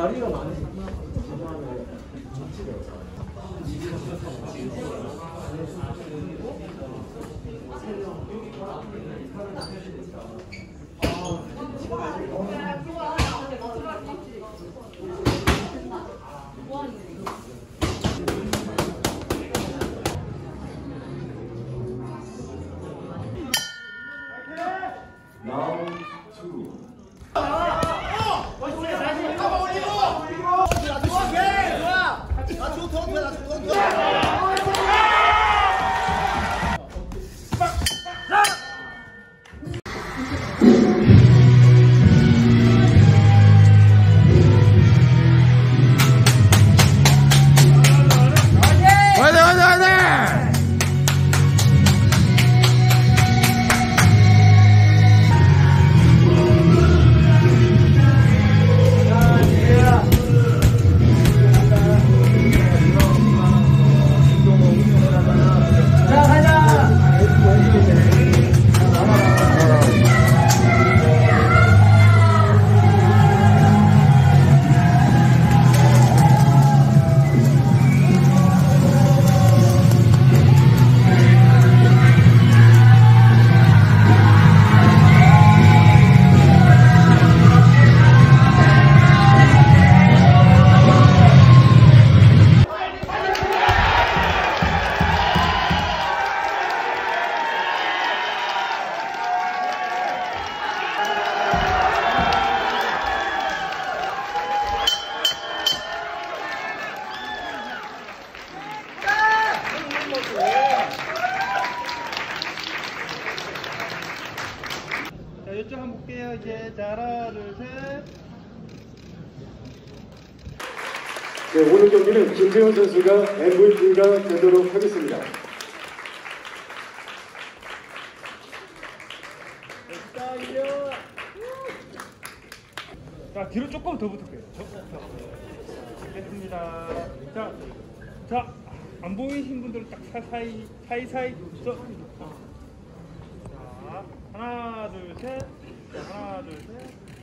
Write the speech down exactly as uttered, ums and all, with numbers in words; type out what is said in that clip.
자리가 많으시구나. 라운드 투. 자, 이쪽 한번 볼게요. 이제 자, 하나, 둘, 셋. 네, 오늘 경기는 김재훈 선수가 엠브이피가 되도록 하겠습니다. 자, 이려. 자, 뒤로 조금 더 붙을게요. 조금 더. 됐습니다. 자, 자, 안 보이신 분들은 딱 사이, 사이, 사이. 저. 자, 하나, 둘, 셋. 자, 하나, 둘, 셋.